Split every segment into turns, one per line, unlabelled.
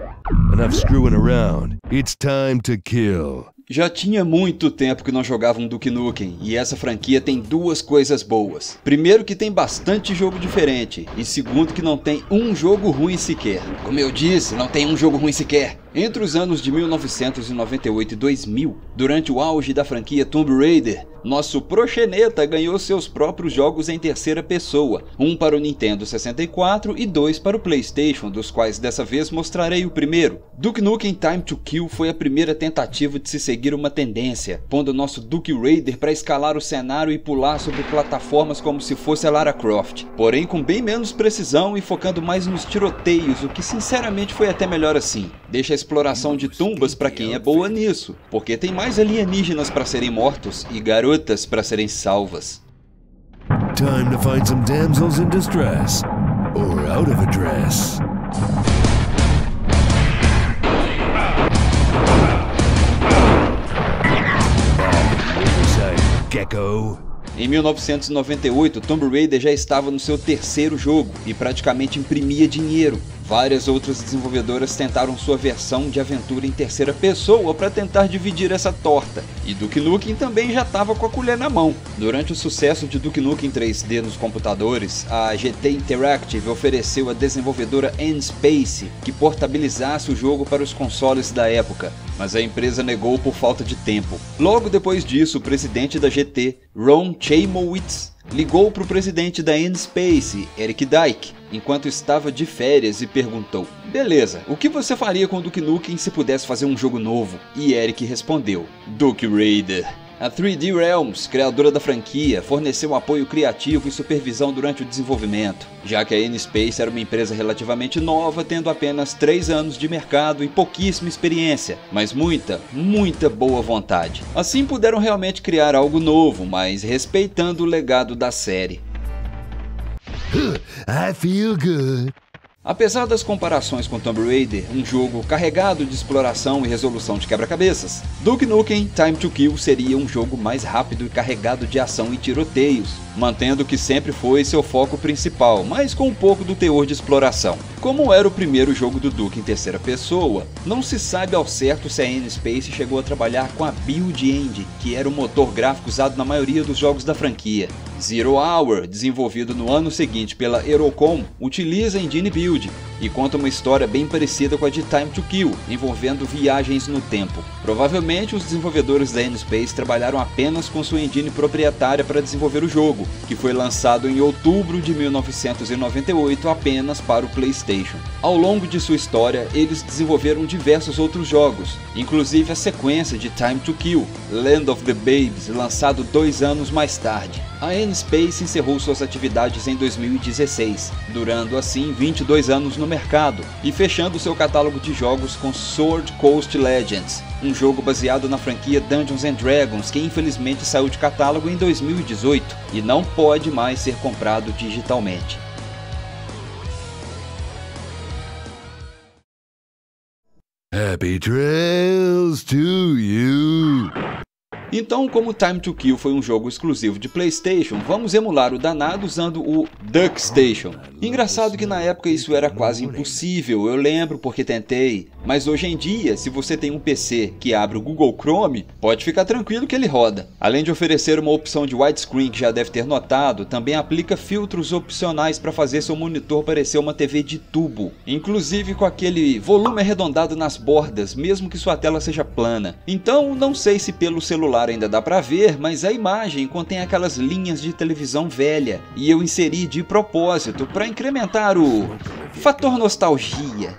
Enough screwing around. It's time to kill.
Já tinha muito tempo que não jogava um Duke Nukem, e essa franquia tem duas coisas boas. Primeiro que tem bastante jogo diferente, e segundo que não tem um jogo ruim sequer. Como eu disse, não tem um jogo ruim sequer. Entre os anos de 1998 e 2000, durante o auge da franquia Tomb Raider, nosso proxeneta ganhou seus próprios jogos em terceira pessoa, um para o Nintendo 64 e dois para o PlayStation, dos quais dessa vez mostrarei o primeiro. Duke Nukem Time to Kill foi a primeira tentativa de se seguir uma tendência, pondo nosso Duke Raider para escalar o cenário e pular sobre plataformas como se fosse a Lara Croft, porém com bem menos precisão e focando mais nos tiroteios, o que sinceramente foi até melhor assim. Deixa a exploração de tumbas para quem é boa nisso, porque tem mais alienígenas para serem mortos e garotas para serem salvas.
Time to find some damsels in distress. Or out of a dress. Gecko.
Em 1998, Tomb Raider já estava no seu terceiro jogo e praticamente imprimia dinheiro. Várias outras desenvolvedoras tentaram sua versão de aventura em terceira pessoa para tentar dividir essa torta, e Duke Nukem também já estava com a colher na mão. Durante o sucesso de Duke Nukem 3D nos computadores, a GT Interactive ofereceu à desenvolvedora N-Space que portabilizasse o jogo para os consoles da época, mas a empresa negou por falta de tempo. Logo depois disso, o presidente da GT, Ron Chaimowitz, ligou para o presidente da N-Space, Eric Dyke, enquanto estava de férias e perguntou: beleza, o que você faria com Duke Nukem se pudesse fazer um jogo novo? E Eric respondeu: Duke Raider. A 3D Realms, criadora da franquia, forneceu apoio criativo e supervisão durante o desenvolvimento, já que a N-Space era uma empresa relativamente nova, tendo apenas 3 anos de mercado e pouquíssima experiência, mas muita boa vontade. Assim puderam realmente criar algo novo, mas respeitando o legado da série.
I feel good.
Apesar das comparações com Tomb Raider, um jogo carregado de exploração e resolução de quebra-cabeças, Duke Nukem Time to Kill seria um jogo mais rápido e carregado de ação e tiroteios, mantendo o que sempre foi seu foco principal, mas com um pouco do teor de exploração. Como era o primeiro jogo do Duke em terceira pessoa, não se sabe ao certo se a N-Space chegou a trabalhar com a Build Engine, que era o motor gráfico usado na maioria dos jogos da franquia. Zero Hour, desenvolvido no ano seguinte pela Eurocom, utiliza a Engine Build e conta uma história bem parecida com a de Time to Kill, envolvendo viagens no tempo. Provavelmente os desenvolvedores da N-Space trabalharam apenas com sua engine proprietária para desenvolver o jogo, que foi lançado em outubro de 1998 apenas para o PlayStation. Ao longo de sua história, eles desenvolveram diversos outros jogos, inclusive a sequência de Time to Kill, Land of the Babes, lançado 2 anos mais tarde. A N-Space encerrou suas atividades em 2016, durando assim 22 anos no mercado e fechando seu catálogo de jogos com Sword Coast Legends, um jogo baseado na franquia Dungeons & Dragons que infelizmente saiu de catálogo em 2018 e não pode mais ser comprado digitalmente.
Happy trails to you.
Então, como Time to Kill foi um jogo exclusivo de PlayStation, vamos emular o danado usando o DuckStation. Engraçado que na época isso era quase impossível, eu lembro porque tentei, mas hoje em dia, se você tem um PC que abre o Google Chrome, pode ficar tranquilo que ele roda. Além de oferecer uma opção de widescreen que já deve ter notado, também aplica filtros opcionais para fazer seu monitor parecer uma TV de tubo, inclusive com aquele volume arredondado nas bordas, mesmo que sua tela seja plana. Então, não sei se pelo celular ainda dá pra ver, mas a imagem contém aquelas linhas de televisão velha, e eu inseri de propósito para incrementar o fator nostalgia.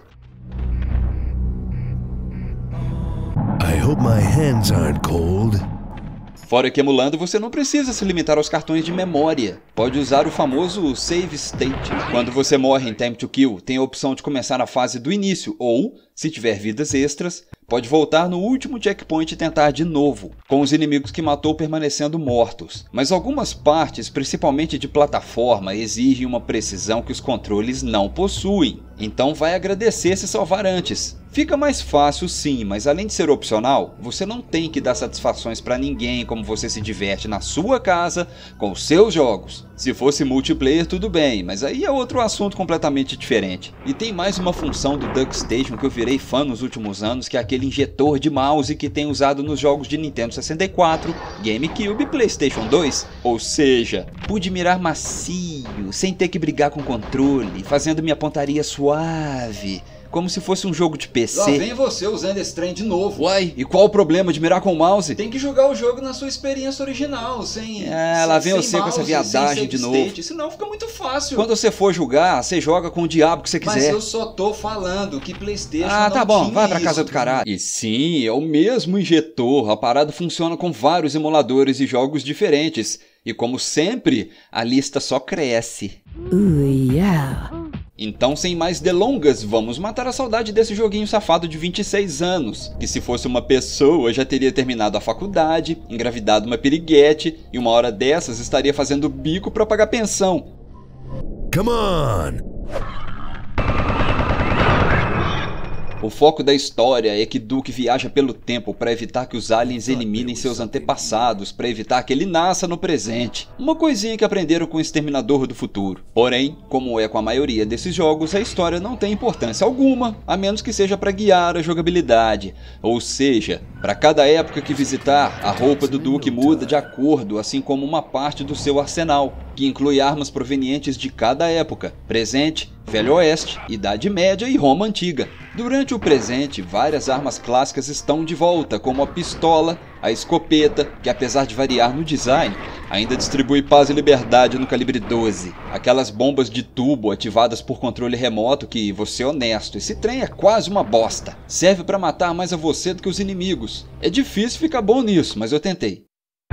I hope my hands aren't cold.
Fora que emulando você não precisa se limitar aos cartões de memória, pode usar o famoso Save State. Quando você morre em Time to Kill, tem a opção de começar a fase do início ou, se tiver vidas extras, pode voltar no último checkpoint e tentar de novo, com os inimigos que matou permanecendo mortos. Mas algumas partes, principalmente de plataforma, exigem uma precisão que os controles não possuem, então vai agradecer se salvar antes. Fica mais fácil sim, mas além de ser opcional, você não tem que dar satisfações pra ninguém como você se diverte na sua casa com os seus jogos. Se fosse multiplayer tudo bem, mas aí é outro assunto completamente diferente. E tem mais uma função do DuckStation que eu virei fã nos últimos anos, que é aquele injetor de mouse que tem usado nos jogos de Nintendo 64, GameCube e PlayStation 2. Ou seja, pude mirar macio, sem ter que brigar com o controle, fazendo minha pontaria suave, como se fosse um jogo de PC.
Lá vem você usando esse trem de novo.
Uai, e qual o problema de mirar com o mouse?
Tem que jogar o jogo na sua experiência original, sem...
lá vem você
mouse,
com essa viadagem de novo.
State, senão fica muito fácil.
Quando você for jogar, você joga com o diabo que você quiser.
Mas eu só tô falando que PlayStation
tá bom,
tinha
vai pra
isso.
casa do caralho. E sim, é o mesmo injetor. A parada funciona com vários emuladores e jogos diferentes. E como sempre, a lista só cresce.
Yeah.
Então, sem mais delongas, vamos matar a saudade desse joguinho safado de 26 anos, que se fosse uma pessoa já teria terminado a faculdade, engravidado uma piriguete e uma hora dessas estaria fazendo bico pra pagar pensão.
Come on!
O foco da história é que Duke viaja pelo tempo para evitar que os aliens eliminem seus antepassados, para evitar que ele nasça no presente. Uma coisinha que aprenderam com o Exterminador do Futuro. Porém, como é com a maioria desses jogos, a história não tem importância alguma, a menos que seja para guiar a jogabilidade. Ou seja, para cada época que visitar, a roupa do Duke muda de acordo, assim como uma parte do seu arsenal, que inclui armas provenientes de cada época: presente, Velho Oeste, Idade Média e Roma Antiga. Durante o presente, várias armas clássicas estão de volta, como a pistola, a escopeta, que apesar de variar no design, ainda distribui paz e liberdade no calibre 12. Aquelas bombas de tubo ativadas por controle remoto que, vou ser honesto, esse trem é quase uma bosta. Serve para matar mais a você do que os inimigos. É difícil ficar bom nisso, mas eu tentei.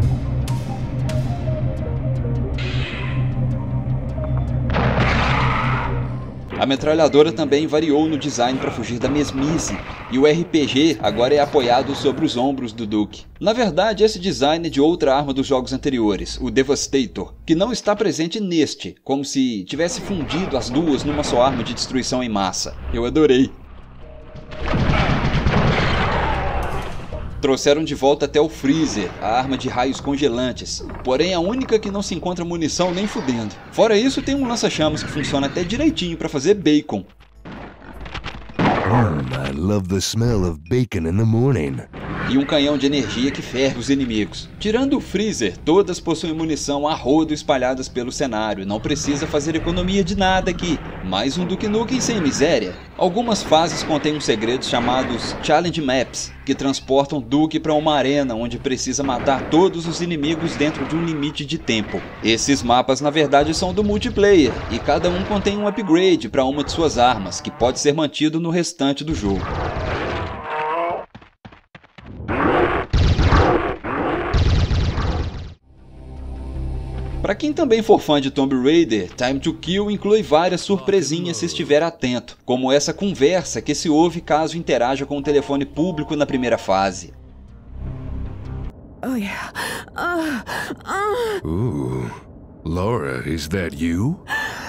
A metralhadora também variou no design para fugir da mesmice, e o RPG agora é apoiado sobre os ombros do Duke. Na verdade, esse design é de outra arma dos jogos anteriores, o Devastator, que não está presente neste, como se tivesse fundido as duas numa só arma de destruição em massa. Eu adorei. Trouxeram de volta até o Freezer, a arma de raios congelantes, porém a única que não se encontra munição nem fudendo. Fora isso, tem um lança-chamas que funciona até direitinho para fazer bacon.
I love the smell of bacon in the morning.
E um canhão de energia que ferve os inimigos. Tirando o Freezer, todas possuem munição a rodo espalhadas pelo cenário, não precisa fazer economia de nada aqui. Mais um Duke Nukem sem miséria. Algumas fases contêm uns segredos chamados Challenge Maps, que transportam Duke para uma arena onde precisa matar todos os inimigos dentro de um limite de tempo. Esses mapas na verdade são do multiplayer, e cada um contém um upgrade para uma de suas armas, que pode ser mantido no restante do jogo. Para quem também for fã de Tomb Raider, Time to Kill inclui várias surpresinhas se estiver atento, como essa conversa que se ouve caso interaja com o telefone público na primeira fase.
Oh yeah.
Ooh. Laura, is that you?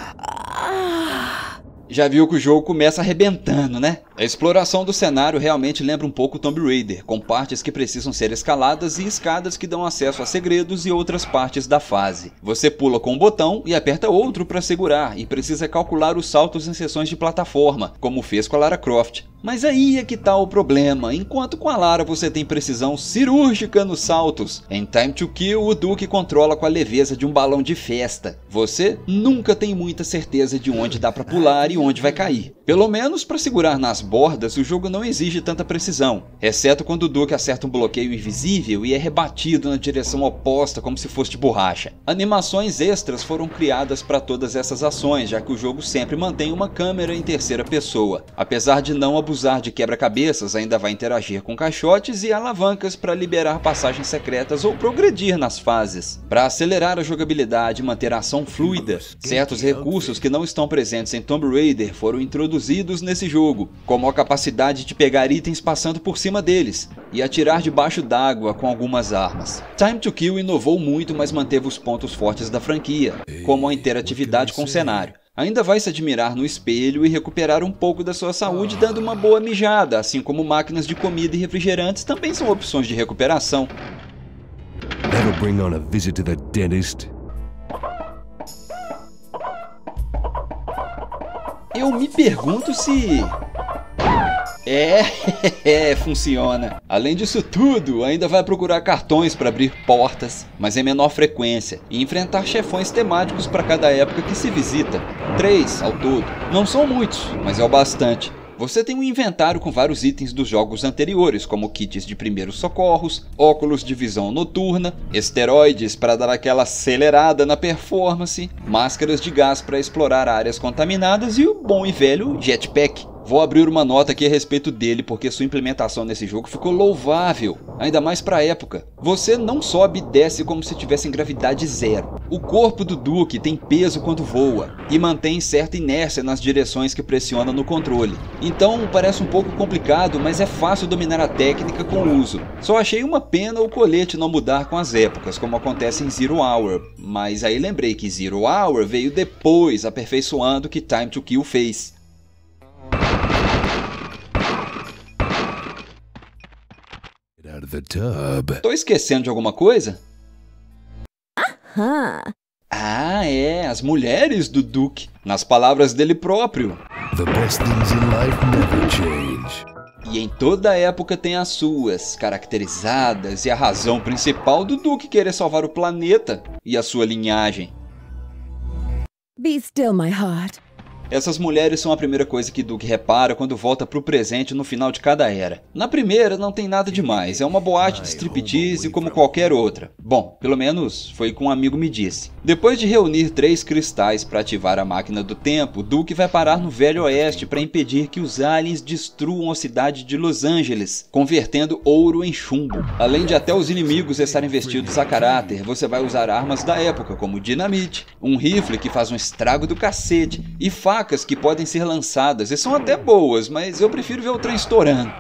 Já viu que o jogo começa arrebentando, né? A exploração do cenário realmente lembra um pouco Tomb Raider, com partes que precisam ser escaladas e escadas que dão acesso a segredos e outras partes da fase. Você pula com um botão e aperta outro para segurar, e precisa calcular os saltos em seções de plataforma, como fez com a Lara Croft. Mas aí é que tá o problema: enquanto com a Lara você tem precisão cirúrgica nos saltos, em Time to Kill o Duke controla com a leveza de um balão de festa. Você nunca tem muita certeza de onde dá pra pular e onde vai cair. Pelo menos para segurar nas bordas o jogo não exige tanta precisão, exceto quando o Duke acerta um bloqueio invisível e é rebatido na direção oposta como se fosse de borracha. Animações extras foram criadas para todas essas ações, já que o jogo sempre mantém uma câmera em terceira pessoa. Apesar de não abusar de quebra-cabeças, ainda vai interagir com caixotes e alavancas para liberar passagens secretas ou progredir nas fases. Para acelerar a jogabilidade e manter a ação fluida, certos recursos que não estão presentes em Tomb Raider foram introduzidos nesse jogo, como a capacidade de pegar itens passando por cima deles e atirar debaixo d'água com algumas armas. Time to Kill inovou muito, mas manteve os pontos fortes da franquia, como a interatividade com o cenário. Ainda vai se admirar no espelho e recuperar um pouco da sua saúde dando uma boa mijada, assim como máquinas de comida e refrigerantes também são opções de recuperação.
That'll bring on a visit to the dentist.
Eu me pergunto se... funciona. Além disso tudo, ainda vai procurar cartões para abrir portas, mas em menor frequência, e enfrentar chefões temáticos para cada época que se visita. 3 ao todo. Não são muitos, mas é o bastante. Você tem um inventário com vários itens dos jogos anteriores, como kits de primeiros socorros, óculos de visão noturna, esteroides para dar aquela acelerada na performance, máscaras de gás para explorar áreas contaminadas e o bom e velho jetpack. Vou abrir uma nota aqui a respeito dele, porque sua implementação nesse jogo ficou louvável, ainda mais para a época. Você não sobe e desce como se tivesse em gravidade zero. O corpo do Duke tem peso quando voa, e mantém certa inércia nas direções que pressiona no controle. Então parece um pouco complicado, mas é fácil dominar a técnica com o uso. Só achei uma pena o colete não mudar com as épocas, como acontece em Zero Hour, mas aí lembrei que Zero Hour veio depois, aperfeiçoando o que Time to Kill fez.
Out of the tub.
Tô esquecendo de alguma coisa?
Huh.
Ah, as mulheres do Duke, nas palavras dele próprio.
The best things in life never change.
E em toda época tem as suas, caracterizadas, e a razão principal do Duke querer salvar o planeta e a sua linhagem.
Be still, my heart.
Essas mulheres são a primeira coisa que Duke repara quando volta pro presente no final de cada era. Na primeira não tem nada demais, é uma boate de striptease como qualquer outra. Bom, pelo menos foi o que um amigo me disse. Depois de reunir 3 cristais para ativar a máquina do tempo, Duke vai parar no Velho Oeste para impedir que os aliens destruam a cidade de Los Angeles, convertendo ouro em chumbo. Além de até os inimigos estarem vestidos a caráter, você vai usar armas da época, como dinamite, um rifle que faz um estrago do cacete e facas que podem ser lançadas, e são até boas, mas eu prefiro ver o trem estourando.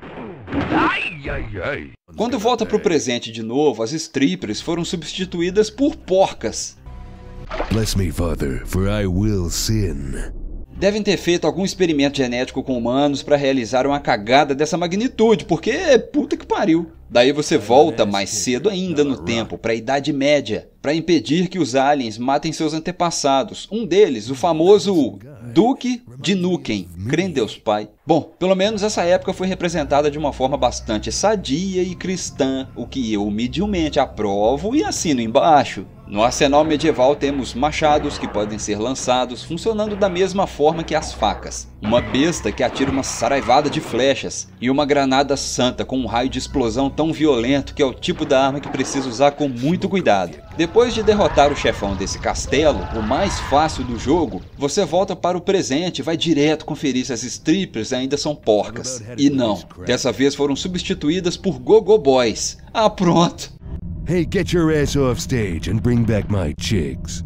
Quando volta pro presente de novo, as strippers foram substituídas por porcas.
Bless me, Father, for I will sin.
Devem ter feito algum experimento genético com humanos para realizar uma cagada dessa magnitude, porque puta que pariu. Daí você volta mais cedo ainda no tempo, para a Idade Média, para impedir que os aliens matem seus antepassados. Um deles, o famoso Duke de Nukem, crê em Deus Pai. Bom, pelo menos essa época foi representada de uma forma bastante sadia e cristã, o que eu humildemente aprovo e assino embaixo. No arsenal medieval temos machados que podem ser lançados funcionando da mesma forma que as facas, uma besta que atira uma saraivada de flechas e uma granada santa com um raio de explosão tão violento que é o tipo da arma que precisa usar com muito cuidado. Depois de derrotar o chefão desse castelo, o mais fácil do jogo, você volta para o presente e vai direto conferir se as strippers ainda são porcas. E não, dessa vez foram substituídas por Go-Go Boys. Ah, pronto!
Hey, get your ass off stage and bring back my chicks.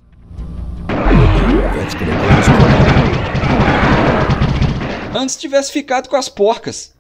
That's gonna go as
Antes tivesse ficado com as porcas.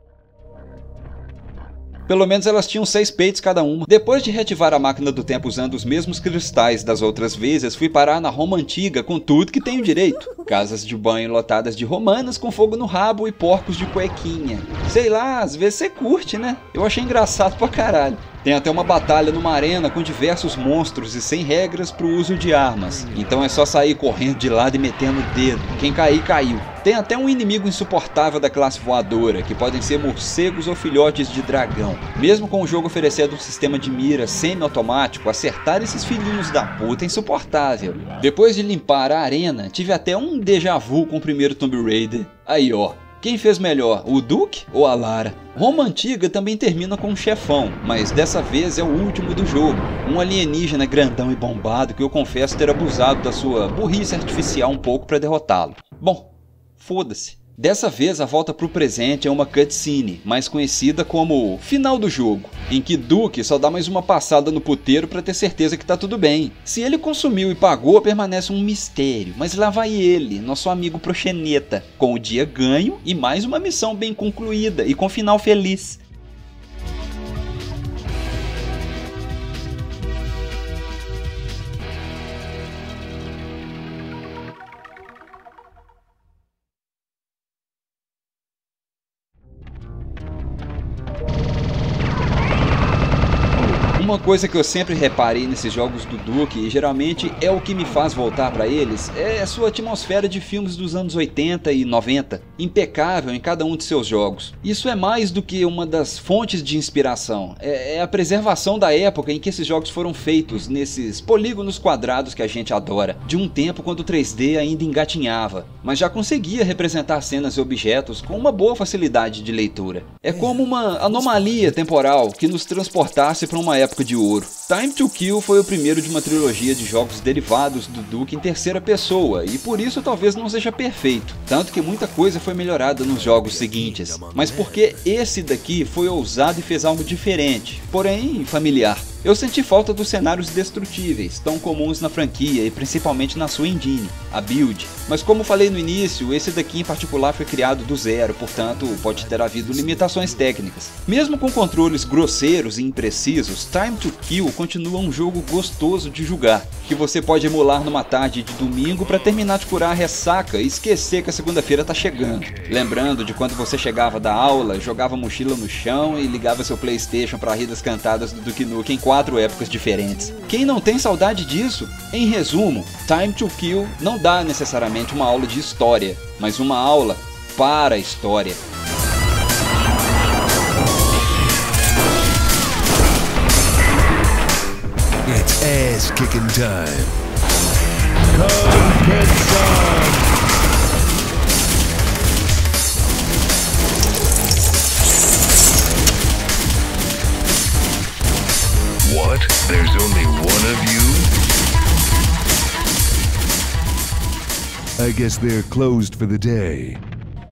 Pelo menos elas tinham 6 peitos cada uma. Depois de reativar a máquina do tempo usando os mesmos cristais das outras vezes, fui parar na Roma Antiga com tudo que tenho direito. Casas de banho lotadas de romanas com fogo no rabo e porcos de cuequinha. Sei lá, às vezes você curte, né? Eu achei engraçado pra caralho. Tem até uma batalha numa arena com diversos monstros e sem regras para o uso de armas. Então é só sair correndo de lado e metendo o dedo. Quem cair, caiu. Tem até um inimigo insuportável da classe voadora, que podem ser morcegos ou filhotes de dragão. Mesmo com o jogo oferecendo um sistema de mira semi-automático, acertar esses filhinhos da puta é insuportável. Depois de limpar a arena, tive até um déjà vu com o primeiro Tomb Raider. Aí ó. Quem fez melhor, o Duke ou a Lara? Roma Antiga também termina com um chefão, mas dessa vez é o último do jogo. Um alienígena grandão e bombado que eu confesso ter abusado da sua burrice artificial um pouco para derrotá-lo. Bom, foda-se. Dessa vez a volta pro presente é uma cutscene, mais conhecida como final do jogo, em que Duke só dá mais uma passada no puteiro para ter certeza que tá tudo bem. Se ele consumiu e pagou, permanece um mistério, mas lá vai ele, nosso amigo proxeneta, com o dia ganho e mais uma missão bem concluída e com final feliz. Uma coisa que eu sempre reparei nesses jogos do Duke, e geralmente é o que me faz voltar para eles, é a sua atmosfera de filmes dos anos 80 e 90, impecável em cada um de seus jogos. Isso é mais do que uma das fontes de inspiração, é a preservação da época em que esses jogos foram feitos, nesses polígonos quadrados que a gente adora, de um tempo quando o 3D ainda engatinhava, mas já conseguia representar cenas e objetos com uma boa facilidade de leitura. É como uma anomalia temporal que nos transportasse para uma época de ouro. Time to Kill foi o primeiro de uma trilogia de jogos derivados do Duke em terceira pessoa, e por isso talvez não seja perfeito, tanto que muita coisa foi melhorada nos jogos seguintes, mas porque esse daqui foi ousado e fez algo diferente, porém familiar. Eu senti falta dos cenários destrutíveis, tão comuns na franquia e principalmente na sua engine, a Build. Mas como falei no início, esse daqui em particular foi criado do zero, portanto pode ter havido limitações técnicas. Mesmo com controles grosseiros e imprecisos, Time to Kill continua um jogo gostoso de jogar, que você pode emular numa tarde de domingo para terminar de curar a ressaca e esquecer que a segunda-feira tá chegando. Lembrando de quando você chegava da aula, jogava a mochila no chão e ligava seu PlayStation para rir das cantadas do Duke Nukem em 4 épocas diferentes. Quem não tem saudade disso? Em resumo, Time to Kill não dá necessariamente uma aula de história, mas uma aula para a história.
It's ass-kicking time. Come get some! What? There's only one of you? I guess they're closed for the day.